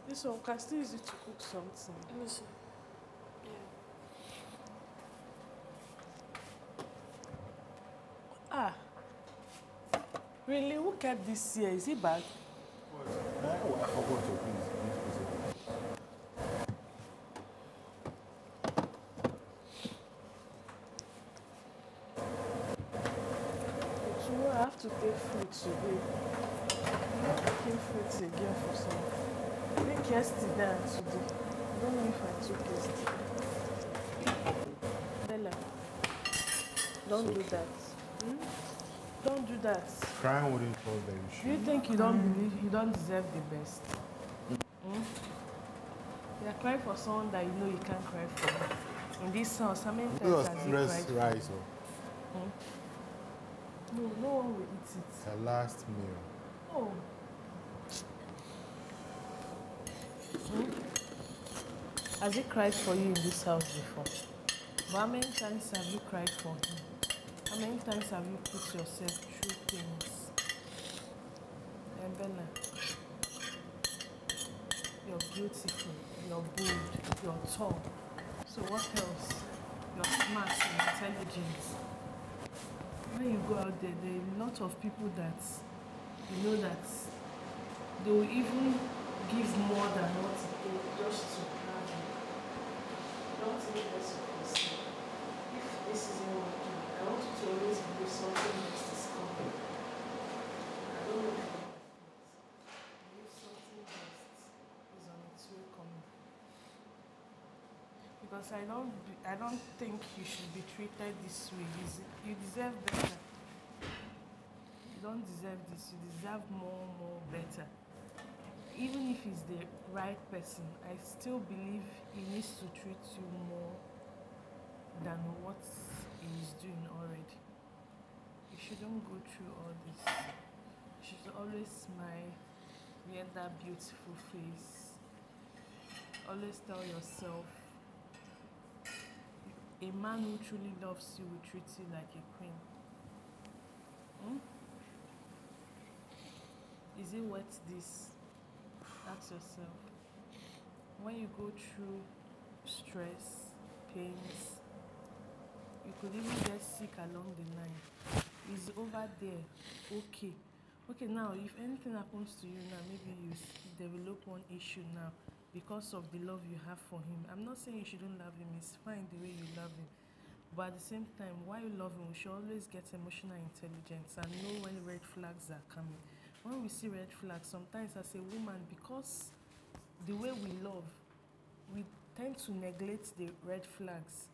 This one can still use it to cook something. Let me see. Ah, really? Who kept this here? Is it bad? Oh, I forgot to please. Tomorrow I have to take fruit today. I'm not taking fruits again for some. I think yesterday and today. I don't know if I took yesterday. Bella, don't do that. Don't do that. Crying wouldn't solve the issue. Do you think you don't believe you don't deserve the best? You're crying for someone that you know you can't cry for. In this house, how many times has he cried for? Rice. No, no one will eat it. Her last meal. Oh. Has he cried for you in this house before? But how many times have you cried for him? How many times have you put yourself through things? And Bella, you're beautiful, you're bold, you're tall. So what else? You're smart and intelligent. When you go out there, there are a lot of people that you know that they will even give more than what it takes just to have you. Don't think less of yourself. If this isn't working, I want you to always believe something next is coming. I don't know if you know that. Believe something next is on its way coming. Because I don't think you should be treated this way. You deserve better. You don't deserve this. You deserve more better. Even if he's the right person, I still believe he needs to treat you more than what he is doing already. You shouldn't go through all this. You should always smile, wear that beautiful face. Always tell yourself, a man who truly loves you will treat you like a queen. Is it worth this? Ask yourself. When you go through stress, pains, you could even get sick along the line. Is over there okay? Okay, now if anything happens to you now, maybe you develop one issue now because of the love you have for him. I'm not saying you shouldn't love him. It's fine the way you love him. But at the same time, while you love him, we should always get emotional intelligence and know when red flags are coming. When we see red flags, sometimes as a woman, because the way we love, we tend to neglect the red flags.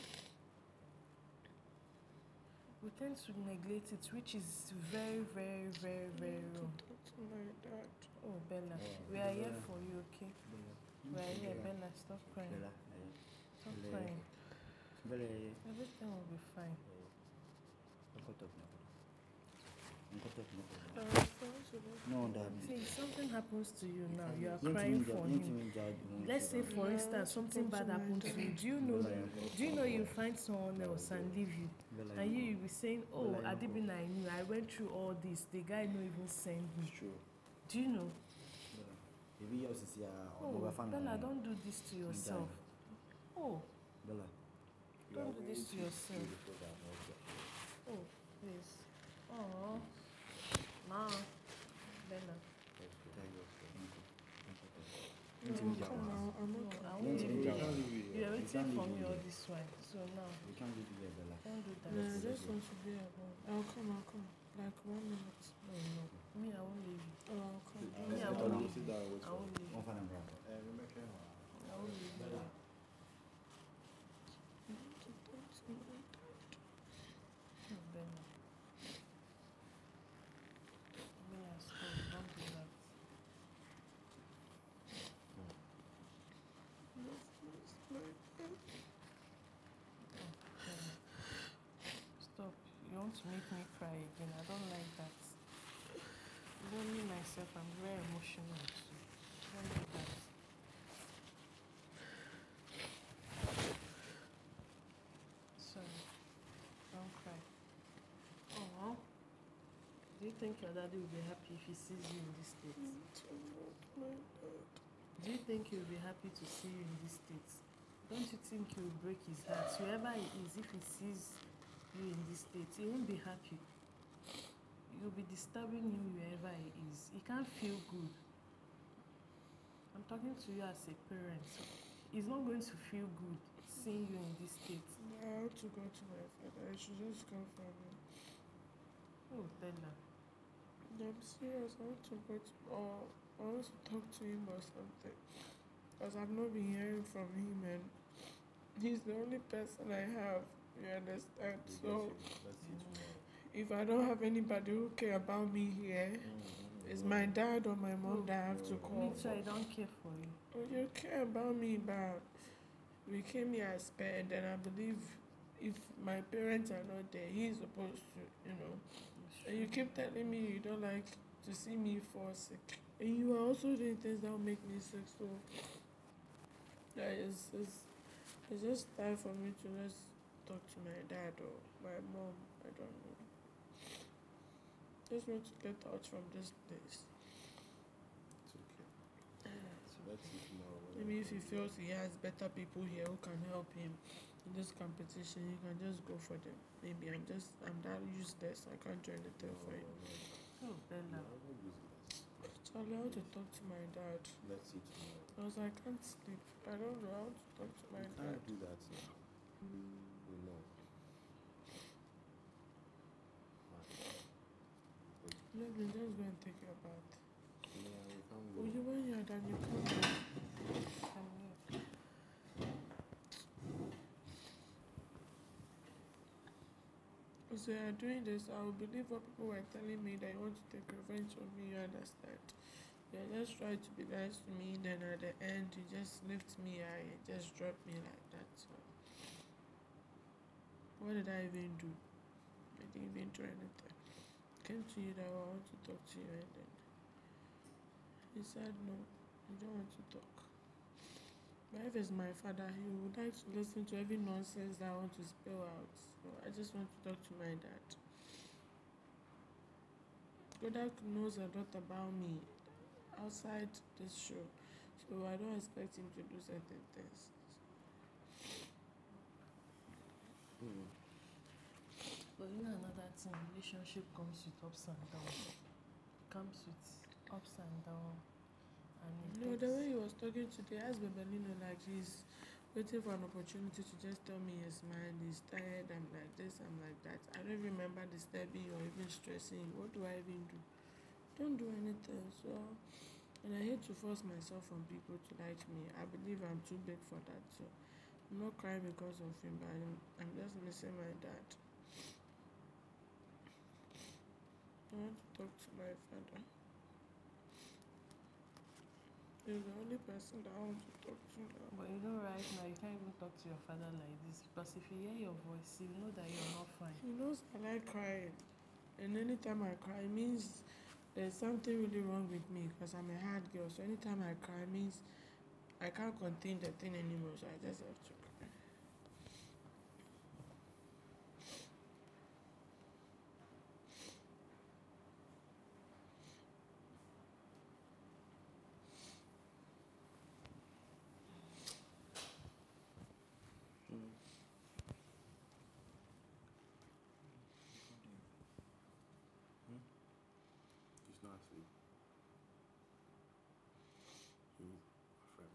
We tend to neglect it, which is very wrong. Oh, Bella, we are here for you, okay? We are here, Bella. Stop crying. Stop crying. Everything will be fine. No, Dad. See, if something happens to you now, you are crying for him. Let's say, for instance, something bad happened to you. Do you know you find someone else and leave you? And you'll be saying, oh, Adibina, I knew. I went through all this. The guy no even sent me. Do you know? Oh, Bella, don't do this to yourself. Oh, Bella. don't do this to yourself. Oh, please. Oh, Ma, Bella. Come on, I'm okay. I won't leave you. You're waiting for me all this while. So now, We can't leave you here, Bella. don't do that. No, I just want to be alone. I'll come. Like 1 minute. No. Me, I won't leave you. Oh, I'll come. Me, I won't leave you. I won't leave you. One final round. I won't leave you. Bella. Bella, stop. Don't do that. Stop. You want to make me cry again. I don't like that. Even me myself, I'm very emotional too. Don't do that. Sorry. Don't cry. Oh. Do you think your daddy will be happy if he sees you in this state? Do you think he'll be happy to see you in this state? Don't you think he'll break his heart? Whoever he is, if he sees you in this state, he won't be happy. You'll be disturbing him wherever he is. He can't feel good. I'm talking to you as a parent. He's not going to feel good seeing you in this state. I want to go to my father. I should just come for me. Oh, Bella. I'm serious. I want to go to, or I want to talk to him or something. Because I've not been hearing from him, and he's the only person I have. You understand? So if I don't have anybody who care about me here, it's my dad or my mom that I have to call. Me too, I don't care for you. Oh, you care about me, but we came here as paired, and I believe if my parents are not there, he's supposed to, you know. And you keep telling me you don't like to see me fall sick. And you are also doing things that will make me sick, so yeah, it's just time for me to just talk to my dad or my mom. I don't know. Just want to get out from this place. It's okay. Let's see tomorrow. Maybe if he feels he has better people here who can help him in this competition, you can just go for them. Maybe I'm that useless. I can't do anything for you. Oh, Bella. Charlie, I want to talk to my dad. Let's see tomorrow. Because I can't sleep. I don't know how to talk to my You dad. can't do that now. We know. Let me just go and take your bath. Yeah, we can't go. Oh, you when you're done, you come back. Come here. So you're doing this, I will believe what people were telling me that you want to take revenge on me, you understand? You're just trying to be nice to me, then at the end you just lift me high and just drop me like that. So what did I even do? I didn't even do anything. Came to you that I want to talk to you, and then he said no, you don't want to talk. But if it's my father, he would like to listen to every nonsense that I want to spill out. So I just want to talk to my dad. Kodak knows a lot about me outside this show, so I don't expect him to do certain things. But you know another thing, relationship comes with ups and downs. Comes with ups and downs. And No, the way he was talking today, as Bebelino, like he's waiting for an opportunity to just tell me his mind, he's tired, I'm like this, I'm like that. I don't remember disturbing or even stressing. What do I even do? Don't do anything. So, and I hate to force myself on people to like me. I believe I'm too big for that. So I'm not crying because of him, but I'm just missing my dad. I want to talk to my father. He's the only person that I want to talk to now. But you know right now you can't even talk to your father like this because if you hear your voice, you know that you're not fine. He knows I like crying. And anytime I cry, it means there's something really wrong with me because I'm a hard girl. So anytime I cry, it means I can't contain the thing anymore. So I just have to cry. He's not asleep. He's a friend.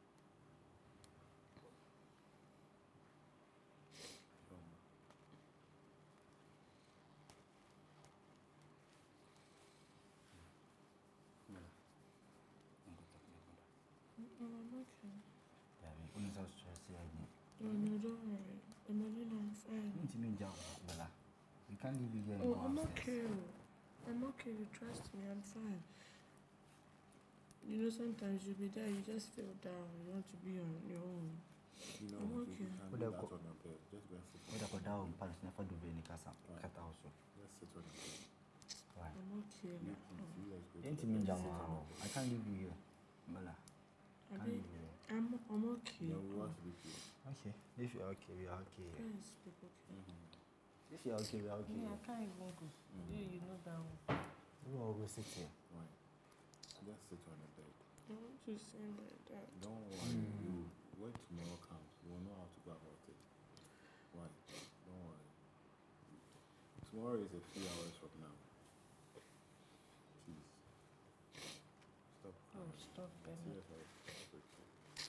I'm okay. Yeah, we only have stress here. No, no, don't worry. I'm fine. We can't leave you here. Oh, I'm okay. I'm okay. You trust me. I'm fine. You know, sometimes you'll be there, you just feel down. You want to be on your own. You know, I'm you okay. can't do that on your bed. Just go and sit What on about down? Paris never do any casa. Kata also. Just sit on your bed. Why? I'm okay. You, Like, you guys go to Ain't the me bed. jam. I can't leave you here. Bala. I Can't mean, leave you here. I'm okay. No, we want to be clear. Okay. If you're okay, we are okay. Yes, people okay. If you're okay, we are okay. Yeah, I can't even go. You know that one. We will always sit here. Right. Just sit on the bed. I want to see my dad. Don't worry. You when tomorrow comes, you will know how to go about it. Why? Don't worry. Tomorrow is a few hours from now. Please. Stop Oh, crying. stop, Bella. Seriously, it's okay.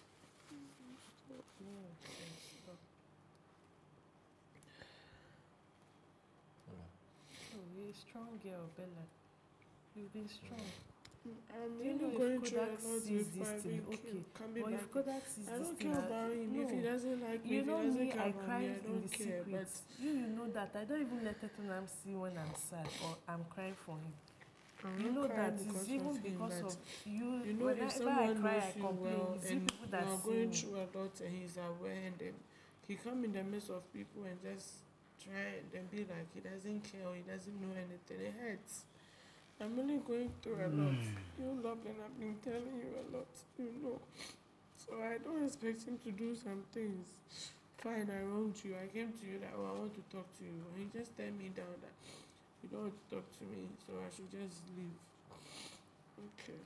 Yeah, stop. Oh, you're a strong girl, Bella. You've been strong. I'm Do you really know going if through a Kodak lot sees with this my thing? big Okay, coming but back. if Kodak sees I this don't thing, care about him. no. If he doesn't like me, You if he know doesn't me, care I about cry me, I in don't the care. secret. But You know that. I don't even let Etonam see when I'm sad or I'm crying for him. I'm You not know crying that because it's even of him. because But of you. you know, if Whenever I someone cry, knows I you complain. well It's you and people you that are see going me. through a lot and he's aware and then he come in the midst of people and just try and then be like he doesn't care or he doesn't know anything. It hurts. I'm really going through a lot. You love and I've been telling you a lot, you know. So I don't expect him to do some things. Fine, I wronged you. I came to you that I want to talk to you. And he just turned me down that you don't want to talk to me, so I should just leave. Okay.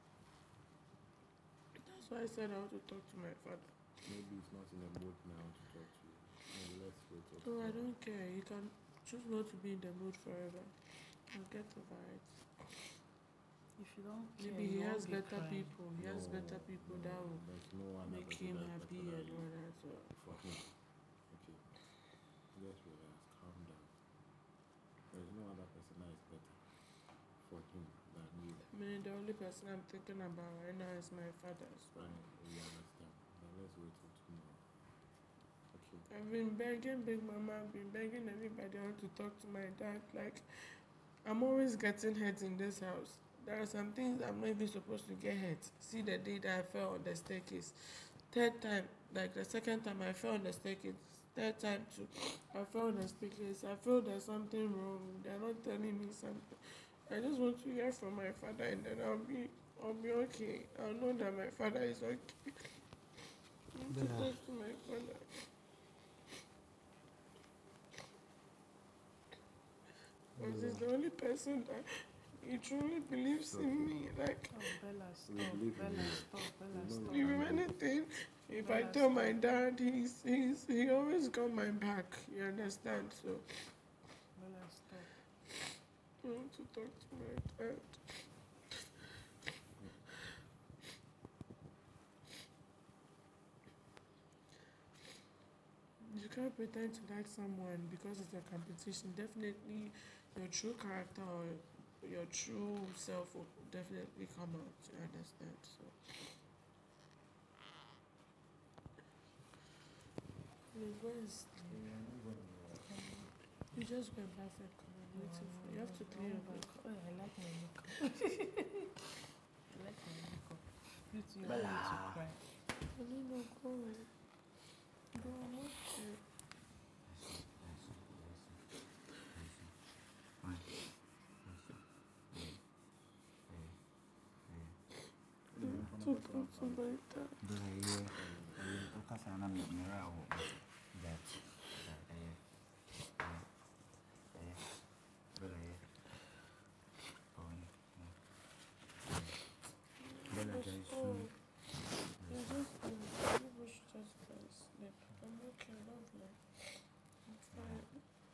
That's why I said I want to talk to my father. Maybe he's not in the mood now to talk to you. Maybe let's wait till No, I tomorrow. don't care. You can choose not to be in the mood forever. I'll get over it. If you don't care, Maybe he you has won't be better crying. people. He has better people that will There's no one make that him does it happy better and than all you. that. So For him. Okay. Just relax. Calm down. There's no other person that is better for him than you. I mean, the only person I'm thinking about right now is my father. So Fine. We understand. Then let's wait till tomorrow. Okay. I've been begging Big Mama, I've been begging everybody I want to talk to my dad. Like, I'm always getting hurt in this house. There are some things I'm not even supposed to get hurt. See the day that I fell on the staircase. Third time, like the second time I fell on the staircase. Third time too, I fell on the staircase. I feel there's something wrong. They're not telling me something. I just want to hear from my father and then I'll be okay. I'll know that my father is okay. I want to talk to my father. Because he's the only person that he truly believes in me. Like, Oh, Bella, stop. believe in Bella, you. stop. Bella, We know stop. you. if anything, if I Bella, tell my stop. dad, he always got my back. You understand? So Bella, stop. I want to talk to my dad. You can't pretend to like someone because it's a competition. Definitely, your true character or your true self will definitely come out. You understand? So. Please, where is you just go and buy food. Come on, waiting for you. You have to clean your makeup. Oh, I like my makeup. I like my makeup. You too, you're going to cry. I don't know, go. Go, I'm okay. To talk to my dad. Oh, you just maybe should just go and sleep. I'm okay, lovely. I'm fine.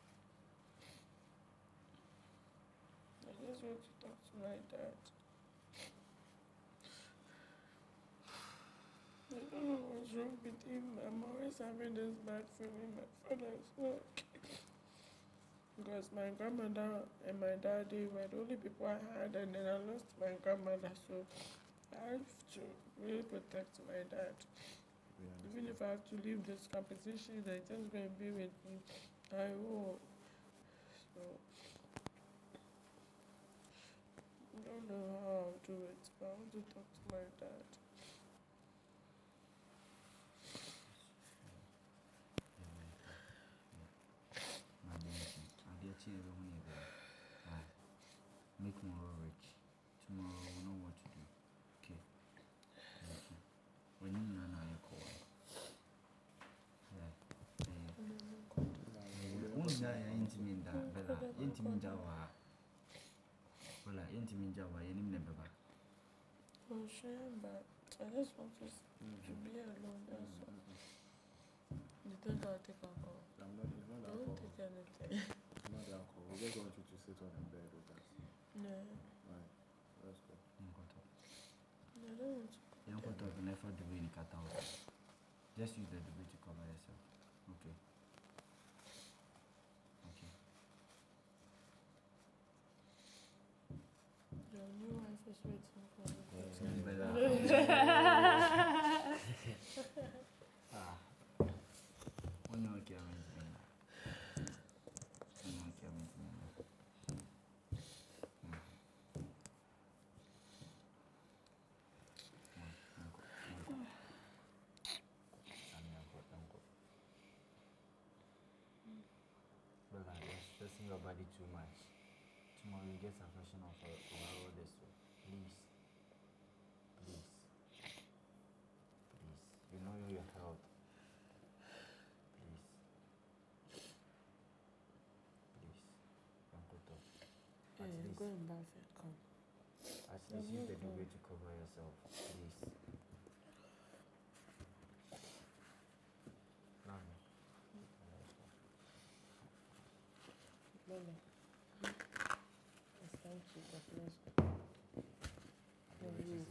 I just want to talk to my dad. I don't know what's wrong with him. I'm always having this bad feeling. My father is not okay. Because my grandmother and my daddy were the only people I had, and then I lost my grandmother, so I have to really protect my dad. Even if I have to leave this competition, they're just going to be with me. I will. So, I don't know how I'll do it, but I want to talk to my dad. Make tomorrow rich. Tomorrow we know what to do. Okay. When you know you call. Intiminda, Bella, Intiminda, Bella, Intiminda, any member. for sure, but I just want to be alone. That's all. You think I'll take alcohol? I'm not, it's not I won't alcohol. take anything. It's not alcohol. We just want you to sit on the bed with us. No, Right. Let's go. Nkoto. I don't want to. Nkoto never do any cut out. Just use the debris to cover yourself. Okay. Okay. Your new wife is waiting for you. Bella. When you okay, I'm in. Bella, you're stressing your body too much. Tomorrow you get some version of overall this way. Please. Please. Please. You know your health. Please. Please. Nkoto. At Hey, least, go and bath and come. at least use the duvet to cover yourself. Please. Nani. Lola, it's time to go. Let's go. Any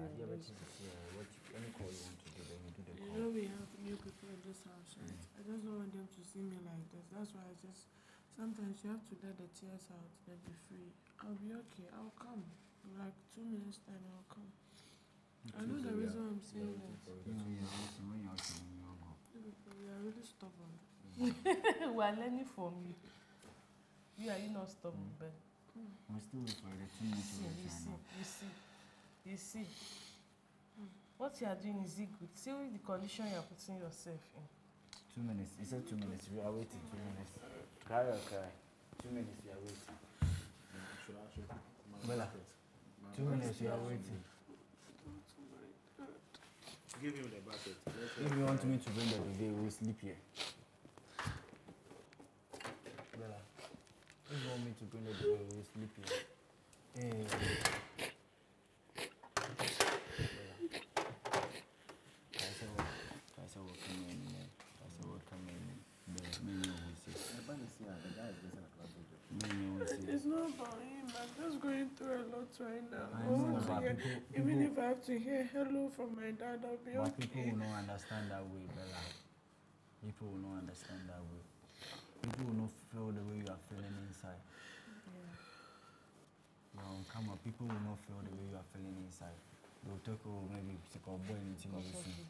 call you want to do, then you do the You call. know we have new people in this house, right? I just don't want them to see me like this. That's why sometimes you have to let the tears out, then be free. I'll be okay. I'll come. Like 2 minutes time, I'll come. I know the reason I'm saying that. When you're out, you go. You are really stubborn. We are learning from you. Are you not stubborn, Ben? We're still waiting for the 2 minutes to reach right now. You see. What you are doing is it good? See the condition you are putting yourself in. 2 minutes. He said 2 minutes. We are waiting 2 minutes. Cry or cry. 2 minutes, we are waiting. Should I actually put my Bella, bucket? 2 minutes, we are waiting. Give him the bucket. If you want me to bring the duvet, we'll sleep here. Bella, if you want me to bring the duvet, we'll sleep here. Hey. It's not about him. I'm just going through a lot right now. I know, but Even if I have to hear hello from my dad, I'll be but okay. people will not understand that way, Bella. People will not understand that way. People will not feel the way you are feeling inside. Come on, people will not feel the way you are feeling inside. They will talk, oh, maybe sick or boy anything you see.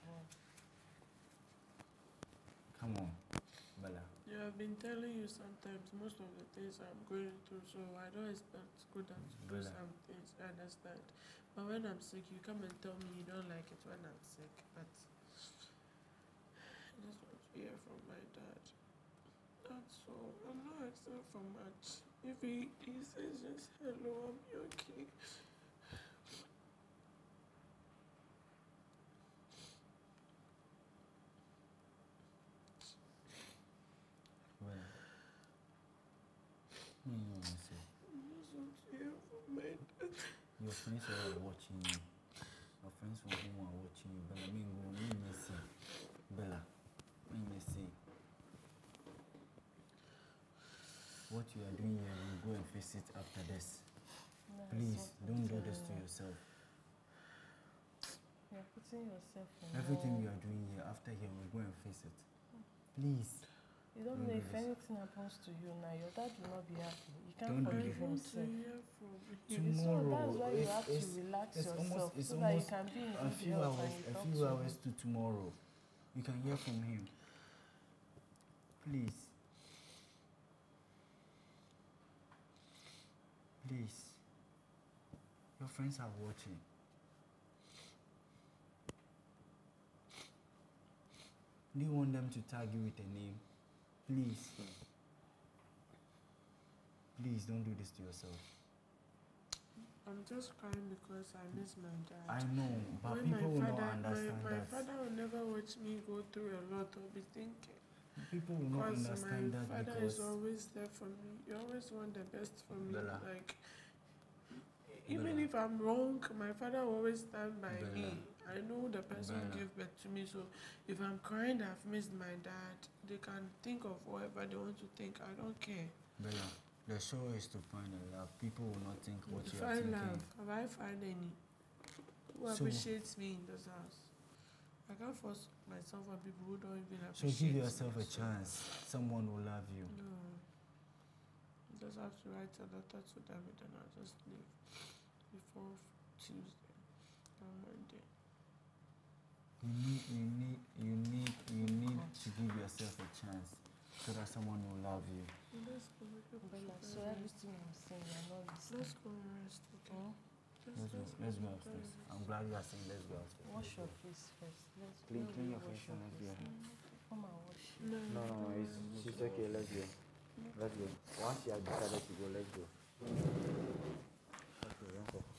Come on, Bella. Yeah, I've been telling you sometimes most of the things I'm going through, so I don't expect good at to do Bella. some things, I understand. But when I'm sick, you come and tell me you don't like it when I'm sick, but I just want to hear from my dad. That's all. I'm not asking for much. If he says just hello, I'll be okay. Bella. Me, you want to say. I just want to hear from my dad. Your friends are watching you. Your friends from home are watching you. Bella, me see. Bella, me see. What you are doing here, you go and face it after this. Please, don't do this to yourself. You're putting yourself in Everything more- you are doing here, after here, we'll go and face it. Please. You don't know if anything happens to you now, your dad will not be happy. You can't Don't do forgive this. I want to himself. hear from him. Tomorrow, So that's why you have to it's relax it's yourself almost- it's so that you almost can be in a good few health hours, and you a talk few to hours him. to tomorrow. You can hear from him. Please. Please. Your friends are watching. Do you want them to tag you with a name? Please. Please don't do this to yourself. I'm just crying because I miss my dad. I know, but When people will my not father, understand my that. father will never watch me go through a lot. I'll be thinking. People will not Because understand my that father because is always there for me. You always want the best for me. Bella. Like, Even Bella. if I'm wrong, my father will always stand by Bella. me. I know the person Bella. gave birth to me, so if I'm crying that I've missed my dad, they can think of whatever they want to think. I don't care. Bella, the show is to find a love. People will not think what To you are find thinking. love, have I found any? Who So- appreciates me in this house? I can't force myself on people who don't even So appreciate give yourself me. a chance. Someone will love you. No. I just have to write a letter to them and then I'll just leave before Tuesday on Monday. You need to give yourself a chance so that someone will love you. Let's go. Bella, so everything I'm saying, you're not listening. Let's go and rest, okay? Hmm? Let's go upstairs. I'm glad you are saying let's go upstairs. Wash your face first. Let's Clean where will your you face wash and let's go. Come and wash it. No, it's okay. Let's go. Let's go. Once you have decided to go, let's go. Okay, let's go.